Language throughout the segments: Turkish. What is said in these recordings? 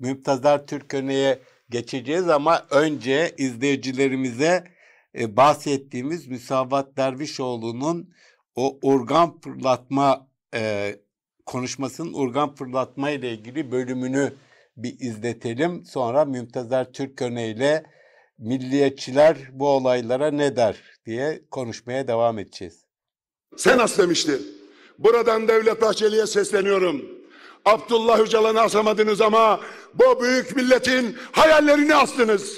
Mümtazar Türköne'ye geçeceğiz ama önce izleyicilerimize bahsettiğimiz Müsavat Dervişoğlu'nun o organ fırlatma konuşmasının organ fırlatma ile ilgili bölümünü bir izletelim. Sonra Mümtazar Türköne ile milliyetçiler bu olaylara ne der diye konuşmaya devam edeceğiz. Sen as demişti. Buradan Devlet Bahçeli'ye sesleniyorum. Abdullah Öcalan'ı asamadınız ama bu büyük milletin hayallerini astınız.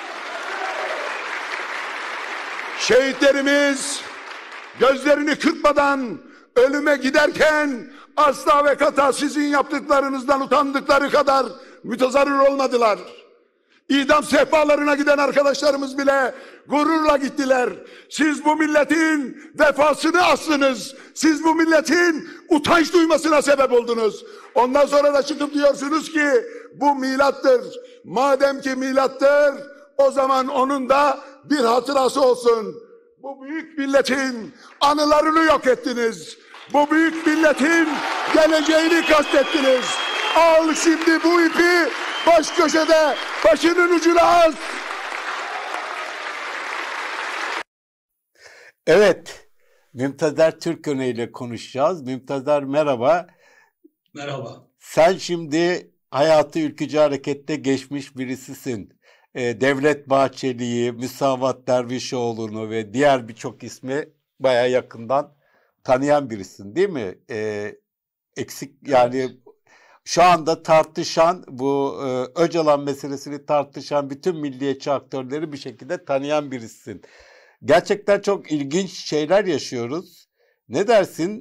Şehitlerimiz gözlerini kırpmadan ölüme giderken asla ve kata sizin yaptıklarınızdan utandıkları kadar mütezarrır olmadılar. İdam sehpalarına giden arkadaşlarımız bile gururla gittiler. Siz bu milletin vefasını astınız. Siz bu milletin utanç duymasına sebep oldunuz. Ondan sonra da çıkıp diyorsunuz ki bu milattır. Madem ki milattır, o zaman onun da bir hatırası olsun. Bu büyük milletin anılarını yok ettiniz. Bu büyük milletin geleceğini kastettiniz. Al şimdi bu ipi baş köşede, başının ucuna az. Evet, Mümtazar Türköne ile konuşacağız. Mümtazar merhaba. Merhaba. Sen şimdi hayatı ülkücü harekette geçmiş birisisin. Devlet Bahçeli'yi, Müsavat Dervişoğlu'nu ve diğer birçok ismi bayağı yakından tanıyan birisin, değil mi? Eksik yani şu anda tartışan bu Öcalan meselesini tartışan bütün milliyetçi aktörleri bir şekilde tanıyan birisin. Gerçekten çok ilginç şeyler yaşıyoruz. Ne dersin?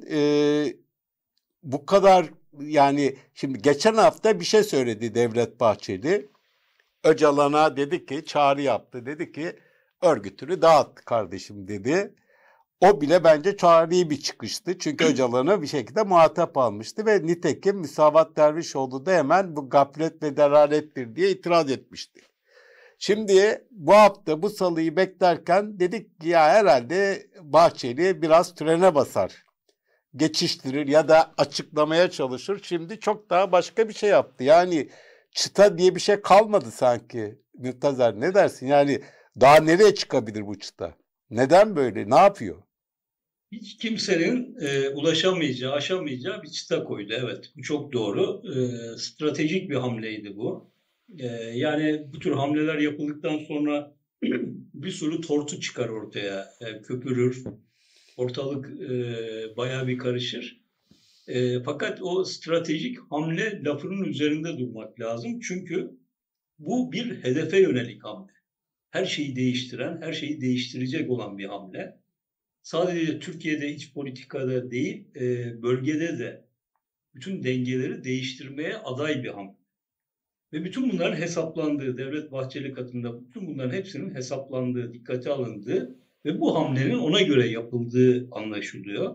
Bu kadar yani şimdi geçen hafta bir şey söyledi Devlet Bahçeli. Öcalan'a dedi ki çağrı yaptı. Dedi ki örgütünü dağıt kardeşim dedi. O bile bence çağrıyı bir çıkıştı. Çünkü Öcalan'ı bir şekilde muhatap almıştı ve nitekim Müsavat Dervişoğlu da hemen bu gaflet ve delalettir diye itiraz etmişti. Şimdi bu hafta bu salıyı beklerken dedik ki ya herhalde Bahçeli biraz trene basar. Geçiştirir ya da açıklamaya çalışır. Şimdi çok daha başka bir şey yaptı. Yani çıta diye bir şey kalmadı sanki. Mürtazer ne dersin? Yani daha nereye çıkabilir bu çıta? Neden böyle? Ne yapıyor? Hiç kimsenin ulaşamayacağı, aşamayacağı bir çıta koydu. Evet, bu çok doğru. Stratejik bir hamleydi bu. Yani bu tür hamleler yapıldıktan sonra bir sürü tortu çıkar ortaya, köpürür. Ortalık bayağı bir karışır. Fakat o stratejik hamle lafının üzerinde durmak lazım. Çünkü bu bir hedefe yönelik hamle. Her şeyi değiştiren, her şeyi değiştirecek olan bir hamle. Sadece Türkiye'de iç politikada değil, bölgede de bütün dengeleri değiştirmeye aday bir hamle. Ve bütün bunların hesaplandığı, Devlet Bahçeli katında bütün bunların hepsinin hesaplandığı, dikkate alındığı ve bu hamlenin ona göre yapıldığı anlaşılıyor.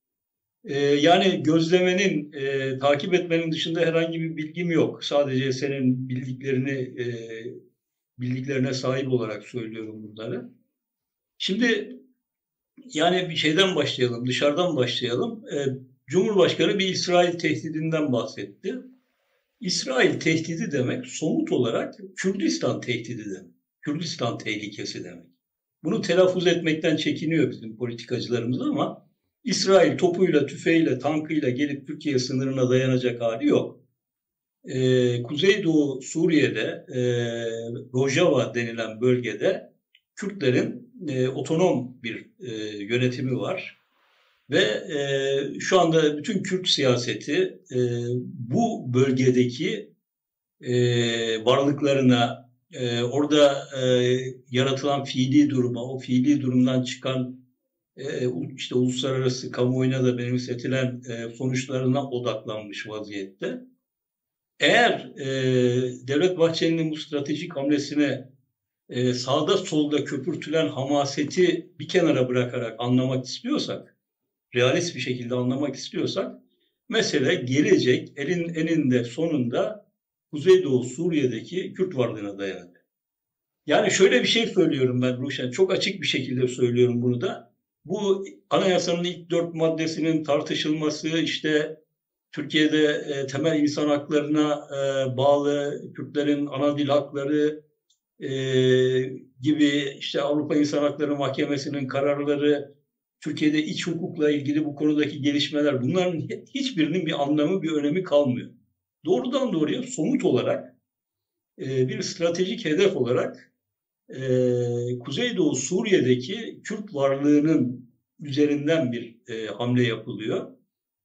Yani gözlemenin, takip etmenin dışında herhangi bir bilgim yok. Sadece senin bildiklerine sahip olarak söylüyorum bunları. Şimdi yani bir şeyden başlayalım, dışarıdan başlayalım. Cumhurbaşkanı bir İsrail tehdidinden bahsetti. İsrail tehdidi demek somut olarak Kürdistan tehdidi demek. Kürdistan tehlikesi demek. Bunu telaffuz etmekten çekiniyor bizim politikacılarımız ama İsrail topuyla, tüfeğiyle, tankıyla gelip Türkiye sınırına dayanacak hali yok. Kuzeydoğu Suriye'de Rojava denilen bölgede Kürtlerin otonom bir yönetimi var. Ve şu anda bütün Kürt siyaseti bu bölgedeki varlıklarına, orada yaratılan fiili duruma, o fiili durumdan çıkan işte uluslararası kamuoyuna da benimsetilen sonuçlarına odaklanmış vaziyette. Eğer Devlet Bahçeli'nin bu stratejik hamlesine sağda solda köpürtülen hamaseti bir kenara bırakarak anlamak istiyorsak, realist bir şekilde anlamak istiyorsak, mesele gelecek eninde sonunda Kuzeydoğu Suriye'deki Kürt varlığına dayanır. Yani şöyle bir şey söylüyorum ben Ruşen, çok açık bir şekilde söylüyorum bunu da. Bu anayasanın ilk 4 maddesinin tartışılması, işte Türkiye'de temel insan haklarına bağlı Kürtlerin ana dil hakları gibi işte Avrupa İnsan Hakları Mahkemesi'nin kararları, Türkiye'de iç hukukla ilgili bu konudaki gelişmeler, bunların hiçbirinin bir anlamı, bir önemi kalmıyor. Doğrudan doğruya somut olarak bir stratejik hedef olarak Kuzeydoğu Suriye'deki Kürt varlığının üzerinden bir hamle yapılıyor.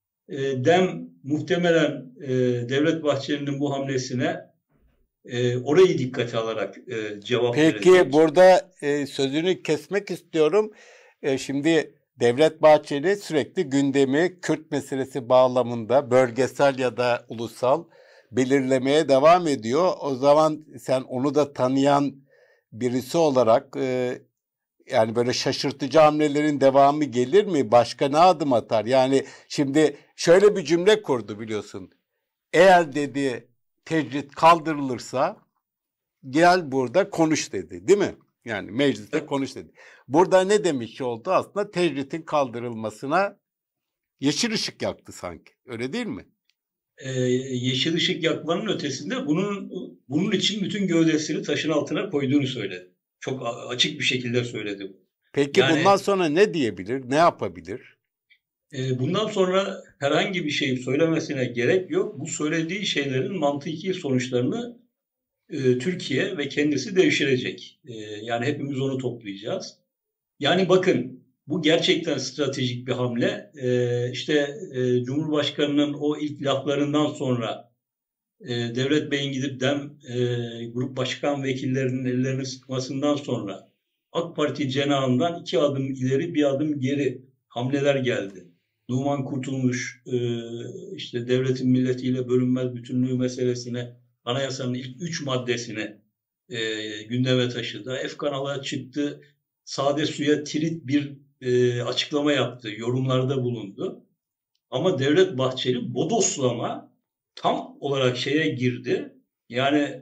DEM muhtemelen Devlet Bahçeli'nin bu hamlesine orayı dikkate alarak cevap verecek. Peki burada sözünü kesmek istiyorum. Şimdi Devlet Bahçeli sürekli gündemi Kürt meselesi bağlamında bölgesel ya da ulusal belirlemeye devam ediyor. O zaman sen onu da tanıyan birisi olarak yani böyle şaşırtıcı hamlelerin devamı gelir mi? Başka ne adım atar? Yani şimdi şöyle bir cümle kurdu biliyorsun. Eğer dedi tecrit kaldırılırsa gel burada konuş dedi, değil mi? Yani mecliste konuş dedi. Burada ne demiş oldu? Aslında tecritin kaldırılmasına yeşil ışık yaktı sanki. Öyle değil mi? Yeşil ışık yakmanın ötesinde bunun için bütün gövdesini taşın altına koyduğunu söyledi. Çok açık bir şekilde söyledi. Peki Yani, bundan sonra ne diyebilir, ne yapabilir? Bundan sonra herhangi bir şey söylemesine gerek yok. Bu söylediği şeylerin mantıki sonuçlarını Türkiye ve kendisi devşirecek. Yani hepimiz onu toplayacağız. Yani bakın, bu gerçekten stratejik bir hamle. Cumhurbaşkanının o ilk laflarından sonra Devlet Bey'in gidip DEM grup başkan vekillerinin ellerini sıkmasından sonra AK Parti cenahından 2 adım ileri 1 adım geri hamleler geldi. Numan Kurtulmuş işte devletin milletiyle bölünmez bütünlüğü meselesine, anayasanın ilk 3 maddesine gündeme taşıdı. Efkan Ala çıktı, sade suya tirit bir açıklama yaptı, yorumlarda bulundu. Ama Devlet Bahçeli bodoslama tam olarak şeye girdi. Yani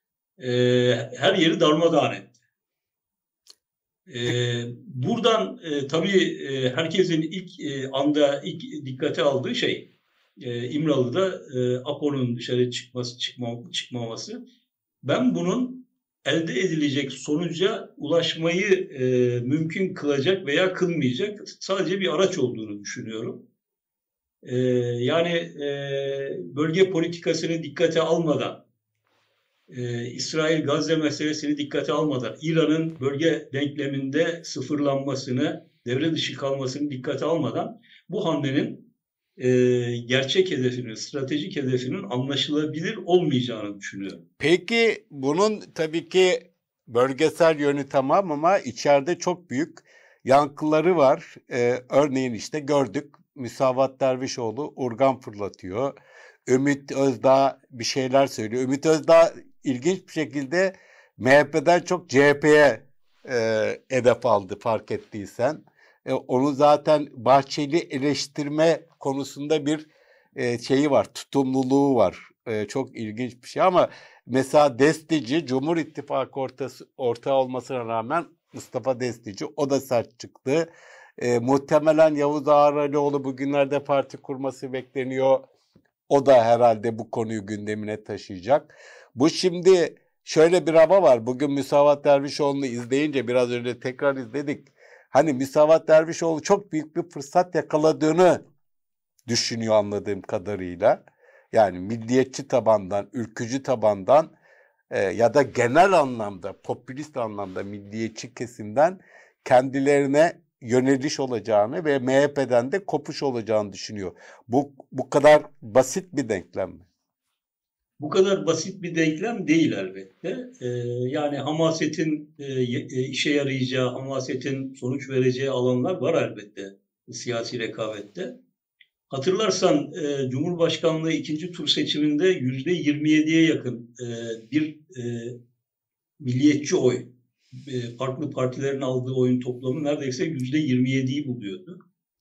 her yeri darmadağın etti. Buradan tabii herkesin ilk dikkate aldığı şey İmralı'da APO'nun dışarı çıkmaması. Ben bunun elde edilecek sonuca ulaşmayı mümkün kılacak veya kılmayacak sadece bir araç olduğunu düşünüyorum. Bölge politikasını dikkate almadan, İsrail-Gazze meselesini dikkate almadan, İran'ın bölge denkleminde sıfırlanmasını, devre dışı kalmasını dikkate almadan bu hamlenin gerçek hedefinin, stratejik hedefinin anlaşılabilir olmayacağını düşünüyorum. Peki bunun tabii ki bölgesel yönü tamam ama içeride çok büyük yankıları var. Örneğin işte gördük, Müsavat Dervişoğlu urgan fırlatıyor. Ümit Özdağ bir şeyler söylüyor. Ümit Özdağ ilginç bir şekilde MHP'den çok CHP'ye hedef aldı fark ettiysen. Onu zaten Bahçeli eleştirme konusunda bir şeyi var, tutumluluğu var. Çok ilginç bir şey ama mesela Destici, Cumhur İttifakı ortağı olmasına rağmen Mustafa Destici, o da sert çıktı. Muhtemelen Yavuz Ağaralioğlu bugünlerde parti kurması bekleniyor. O da herhalde bu konuyu gündemine taşıyacak. Bu şimdi şöyle bir hava var. Bugün Müsavat Dervişoğlu'nu izleyince biraz önce tekrar izledik. Hani Müsavat Dervişoğlu çok büyük bir fırsat yakaladığını düşünüyor anladığım kadarıyla. Yani milliyetçi tabandan, ülkücü tabandan ya da genel anlamda, popülist anlamda milliyetçi kesimden kendilerine yöneliş olacağını ve MHP'den de kopuş olacağını düşünüyor. Bu kadar basit bir denklem mi? Bu kadar basit bir denklem değil elbette. Yani hamasetin işe yarayacağı, hamasetin sonuç vereceği alanlar var elbette siyasi rekabette. Hatırlarsan Cumhurbaşkanlığı 2. tur seçiminde %27'ye yakın bir milliyetçi oy, farklı partilerin aldığı oyun toplamı neredeyse %27'yi buluyordu.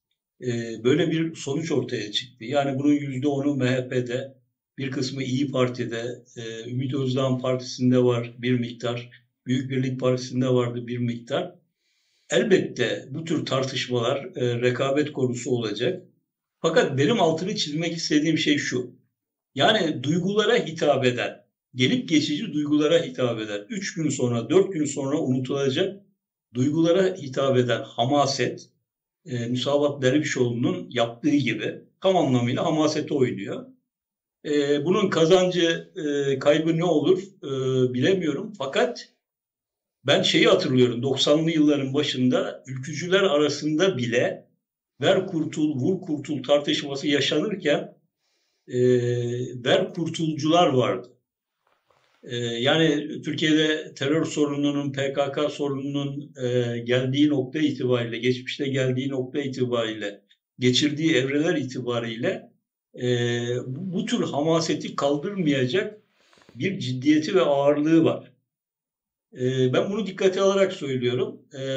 Böyle bir sonuç ortaya çıktı. Yani bunun %10'u MHP'de, bir kısmı İYİ Parti'de, Ümit Özdağ'ın partisinde var bir miktar, Büyük Birlik Partisi'nde vardı bir miktar. Elbette bu tür tartışmalar rekabet konusu olacak. Fakat benim altını çizmek istediğim şey şu. Yani duygulara hitap eden, gelip geçici duygulara hitap eden, 3 gün sonra, 4 gün sonra unutulacak duygulara hitap eden hamaset, Müsavat Dervişoğlu'nun yaptığı gibi tam anlamıyla hamasete oynuyor. Bunun kazancı, kaybı ne olur bilemiyorum. Fakat ben şeyi hatırlıyorum, 90'lı yılların başında ülkücüler arasında bile ver kurtul, vur kurtul tartışması yaşanırken ver kurtulcular vardı. Yani Türkiye'de terör sorununun, PKK sorununun geldiği nokta itibariyle, geçmişte geldiği nokta itibariyle, geçirdiği evreler itibariyle bu tür hamaseti kaldırmayacak bir ciddiyeti ve ağırlığı var. Ben bunu dikkate alarak söylüyorum.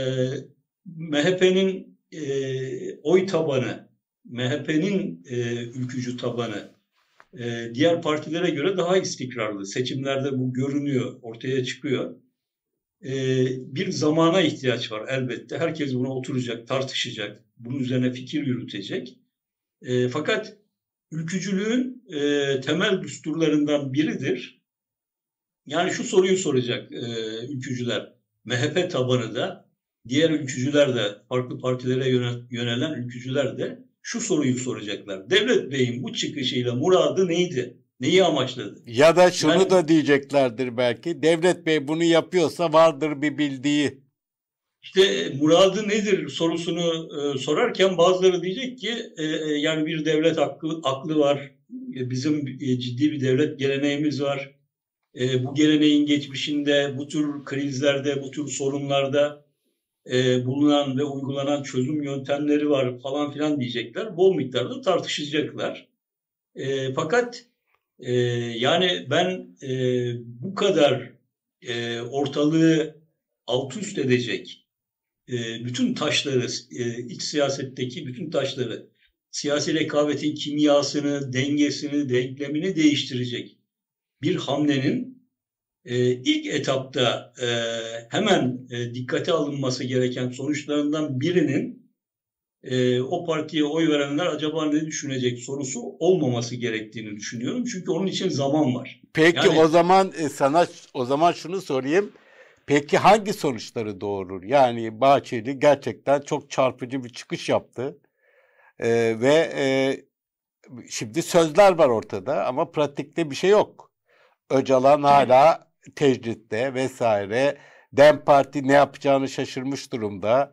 MHP'nin oy tabanı, MHP'nin ülkücü tabanı diğer partilere göre daha istikrarlı. Seçimlerde bu görünüyor, ortaya çıkıyor. Bir zamana ihtiyaç var elbette. Herkes buna oturacak, tartışacak, bunun üzerine fikir yürütecek. Fakat ülkücülüğün temel düsturlarından biridir. Yani şu soruyu soracak ülkücüler, MHP tabanı da, diğer ülkücüler de, farklı partilere yönelen ülkücüler de şu soruyu soracaklar. Devlet Bey'in bu çıkışıyla muradı neydi? Neyi amaçladı? Ya da şunu da diyeceklerdir belki. Devlet Bey bunu yapıyorsa vardır bir bildiği. İşte muradı nedir sorusunu sorarken bazıları diyecek ki yani bir devlet aklı var. Bizim ciddi bir devlet geleneğimiz var. Bu geleneğin geçmişinde bu tür krizlerde, bu tür sorunlarda bulunan ve uygulanan çözüm yöntemleri var falan filan diyecekler. Bol miktarda tartışacaklar. Fakat yani ben bu kadar ortalığı alt üst edecek bütün taşları, iç siyasetteki bütün taşları, siyasi rekabetin kimyasını, dengesini, denklemini değiştirecek bir hamlenin ilk etapta hemen dikkate alınması gereken sonuçlarından birinin o partiye oy verenler acaba ne düşünecek sorusu olmaması gerektiğini düşünüyorum. Çünkü onun için zaman var. Peki Yani, o zaman sana şunu sorayım. Peki hangi sonuçları doğurur? Yani Bahçeli gerçekten çok çarpıcı bir çıkış yaptı. Ve şimdi sözler var ortada ama pratikte bir şey yok. Öcalan hala tecritte vesaire. DEM Parti ne yapacağını şaşırmış durumda.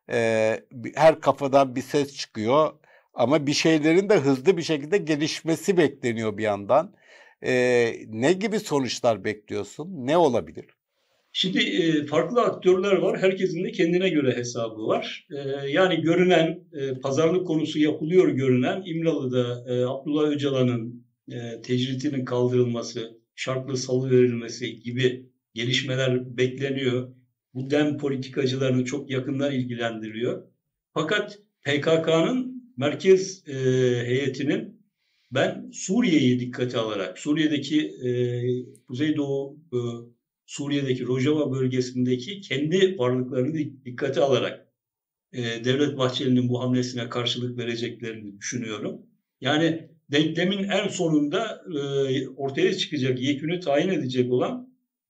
Her kafadan bir ses çıkıyor. Ama bir şeylerin de hızlı bir şekilde gelişmesi bekleniyor bir yandan. Ne gibi sonuçlar bekliyorsun? Ne olabilir? Şimdi farklı aktörler var. Herkesin de kendine göre hesabı var. Yani görünen, pazarlık konusu yapılıyor görünen İmralı'da Abdullah Öcalan'ın tecritinin kaldırılması, şartlı salıverilmesi gibi gelişmeler bekleniyor. Bu DEM politikacılarını çok yakından ilgilendiriyor. Fakat PKK'nın merkez heyetinin ben Suriye'yi dikkate alarak, Suriye'deki Kuzeydoğu Suriye'deki Rojava bölgesindeki kendi varlıklarını dikkate alarak Devlet Bahçeli'nin bu hamlesine karşılık vereceklerini düşünüyorum. Yani denklemin en sonunda ortaya çıkacak, yekünü tayin edecek olan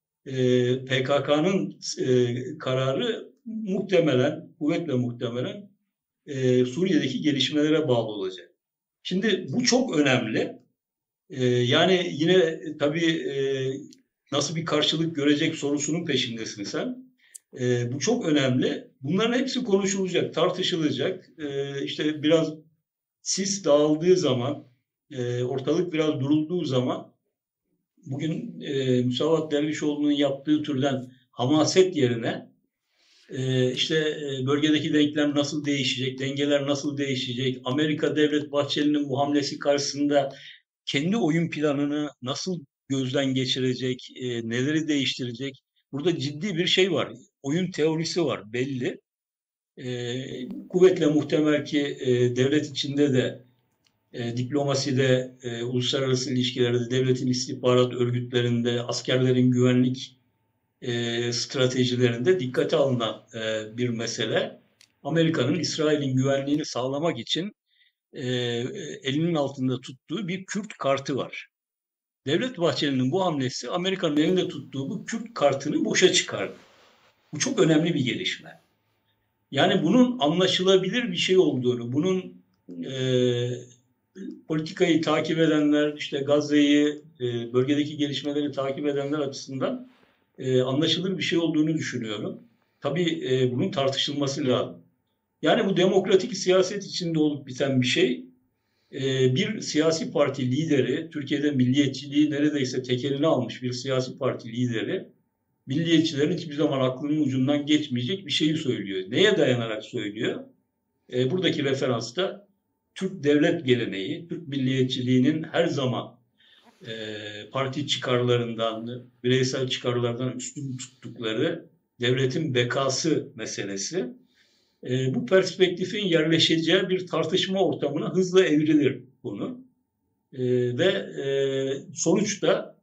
PKK'nın kararı muhtemelen, kuvvetle muhtemelen Suriye'deki gelişmelere bağlı olacak. Şimdi bu çok önemli. Yani yine tabii nasıl bir karşılık görecek sorusunun peşindesin sen. Bu çok önemli. Bunların hepsi konuşulacak, tartışılacak. İşte biraz sis dağıldığı zaman, ortalık biraz durulduğu zaman bugün Müsavat Dervişoğlu'nun yaptığı türden hamaset yerine işte bölgedeki denklem nasıl değişecek, dengeler nasıl değişecek, Amerika Devlet Bahçeli'nin bu hamlesi karşısında kendi oyun planını nasıl gözden geçirecek, neleri değiştirecek? Burada ciddi bir şey var. Oyun teorisi var belli. Kuvvetle muhtemel ki devlet içinde de, diplomaside, uluslararası ilişkilerde, devletin istihbarat örgütlerinde, askerlerin güvenlik stratejilerinde dikkate alınan bir mesele. Amerika'nın İsrail'in güvenliğini sağlamak için elinin altında tuttuğu bir Kürt kartı var. Devlet Bahçeli'nin bu hamlesi Amerika'nın elinde tuttuğu bu Kürt kartını boşa çıkardı. Bu çok önemli bir gelişme. Yani bunun anlaşılabilir bir şey olduğunu, bunun politikayı takip edenler, işte Gazze'yi, bölgedeki gelişmeleri takip edenler açısından anlaşılır bir şey olduğunu düşünüyorum. Tabii bunun tartışılması lazım. Yani bu demokratik siyaset içinde olup biten bir şey. Bir siyasi parti lideri, Türkiye'de milliyetçiliği neredeyse tekeline almış bir siyasi parti lideri, milliyetçilerin hiçbir zaman aklının ucundan geçmeyecek bir şeyi söylüyor. Neye dayanarak söylüyor? Buradaki referans da Türk devlet geleneği, Türk milliyetçiliğinin her zaman parti çıkarlarından, bireysel çıkarlardan üstün tuttukları devletin bekası meselesi. Bu perspektifin yerleşeceği bir tartışma ortamına hızla evrilir bunu. Ve sonuçta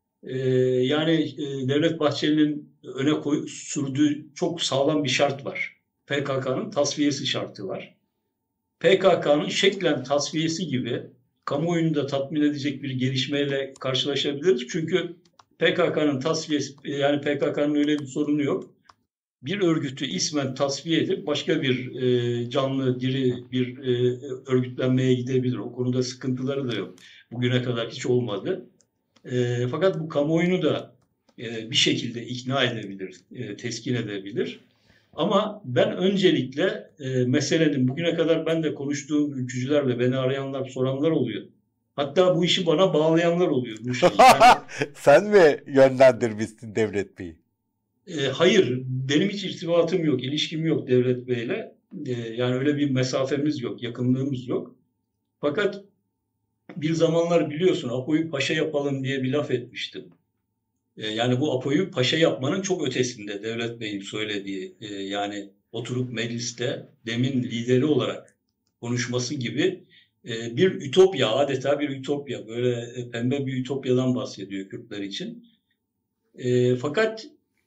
yani Devlet Bahçeli'nin öne sürdüğü çok sağlam bir şart var. PKK'nın tasfiyesi şartı var. PKK'nın şeklen tasfiyesi gibi kamuoyunu da tatmin edecek bir gelişmeyle karşılaşabiliriz. Çünkü PKK'nın tasfiyesi, yani PKK'nın öyle bir sorunu yok. Bir örgütü ismen tasfiye edip başka bir canlı, diri bir örgütlenmeye gidebilir. O konuda sıkıntıları da yok. Bugüne kadar hiç olmadı. Fakat bu kamuoyunu da bir şekilde ikna edebilir, teskin edebilir. Ama ben öncelikle meselenin, bugüne kadar ben de konuştuğum ülkücülerle beni arayanlar, soranlar oluyor. Hatta bu işi bana bağlayanlar oluyor. Yani... Sen mi yönlendirmişsin Devlet Bey'i? Hayır, benim hiç irtibatım yok, ilişkim yok Devlet Bey'le. Yani öyle bir mesafemiz yok, yakınlığımız yok. Fakat bir zamanlar biliyorsun Apo'yu paşa yapalım diye bir laf etmiştim. Yani bu Apo'yu paşa yapmanın çok ötesinde Devlet Bey'in söylediği, yani oturup mecliste demin lideri olarak konuşması gibi bir ütopya, adeta bir ütopya, böyle pembe bir ütopyadan bahsediyor Kürtler için. Fakat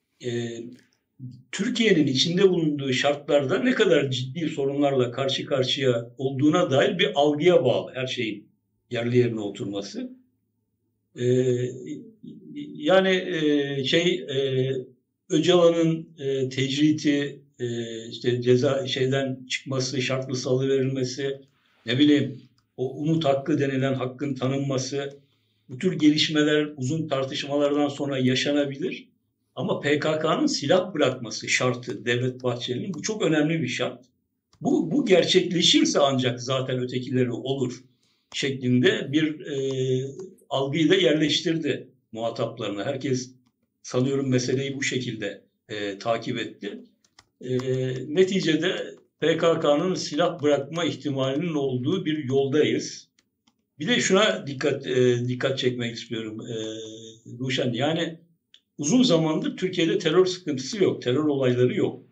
Türkiye'nin içinde bulunduğu şartlarda ne kadar ciddi sorunlarla karşı karşıya olduğuna dair bir algıya bağlı her şeyin yerli yerine oturması. Yani Öcalan'ın tecriti, işte ceza şeyden çıkması, şartlı salıverilmesi, ne bileyim o umut hakkı denilen hakkın tanınması, bu tür gelişmeler uzun tartışmalardan sonra yaşanabilir. Ama PKK'nın silah bırakması şartı Devlet Bahçeli'nin, bu çok önemli bir şart. Bu gerçekleşirse ancak zaten ötekileri olur şeklinde bir algıyı da yerleştirdi muhataplarına. Herkes sanıyorum meseleyi bu şekilde takip etti. Neticede PKK'nın silah bırakma ihtimalinin olduğu bir yoldayız. Bir de şuna dikkat çekmek istiyorum Ruşen. Yani uzun zamandır Türkiye'de terör sıkıntısı yok, terör olayları yok.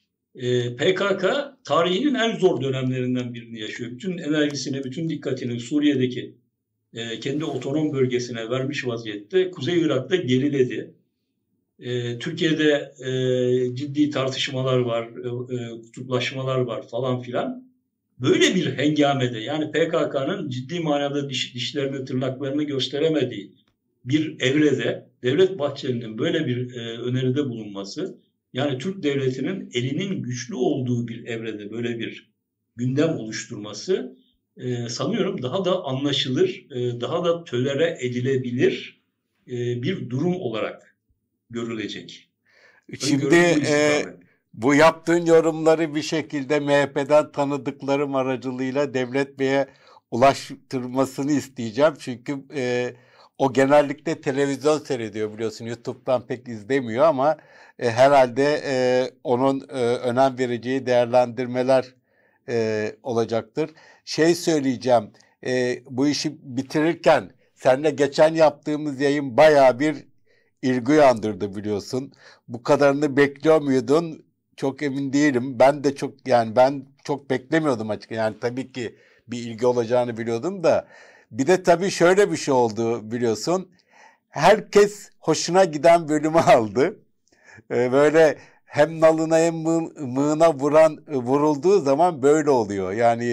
PKK tarihinin en zor dönemlerinden birini yaşıyor. Bütün enerjisini, bütün dikkatini Suriye'deki kendi otonom bölgesine vermiş vaziyette. Kuzey Irak'ta geriledi. Türkiye'de ciddi tartışmalar var, kutuplaşmalar var falan filan. Böyle bir hengamede, yani PKK'nın ciddi manada dişlerini, tırnaklarını gösteremediği bir evrede Devlet Bahçeli'nin böyle bir öneride bulunması, yani Türk devletinin elinin güçlü olduğu bir evrede böyle bir gündem oluşturması sanıyorum daha da anlaşılır, daha da tolere edilebilir bir durum olarak görülecek. Şimdi bu yaptığın yorumları bir şekilde MHP'den tanıdıklarım aracılığıyla Devlet Bey'e ulaştırmasını isteyeceğim. Çünkü o genellikle televizyon seyrediyor, biliyorsun. YouTube'dan pek izlemiyor ama herhalde onun önem vereceği değerlendirmeler olacaktır. Söyleyeceğim, bu işi bitirirken seninle geçen yaptığımız yayın bayağı bir ilgi uyandırdı, biliyorsun. Bu kadarını bekliyor muydun? Çok emin değilim. Ben çok beklemiyordum açıkçası. Yani tabii ki bir ilgi olacağını biliyordum da. Bir de tabii şöyle bir şey oldu, biliyorsun. Herkes hoşuna giden bölümü aldı. Böyle hem nalına hem mığına vurulduğu zaman böyle oluyor. Yani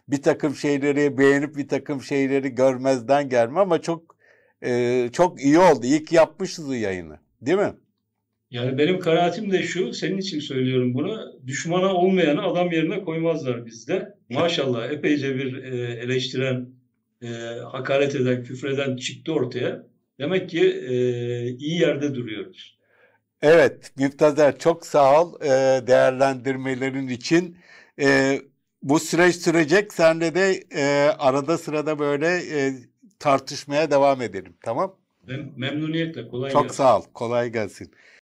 bir takım şeyleri beğenip bir takım şeyleri görmezden gelme ama çok iyi oldu. İyi ki yapmışız bu yayını. Değil mi? Yani benim kanaatim de şu, senin için söylüyorum bunu. Düşmana olmayanı adam yerine koymazlar bizde. Maşallah epeyce bir eleştiren, hakaret eden, küfreden çıktı ortaya. Demek ki iyi yerde duruyoruz. Evet, Müntazer çok sağ ol değerlendirmelerin için. Bu süreç sürecek. Senle de arada sırada böyle tartışmaya devam edelim. Tamam? Memnuniyetle kolay Çok gelsin. sağ ol. Kolay gelsin.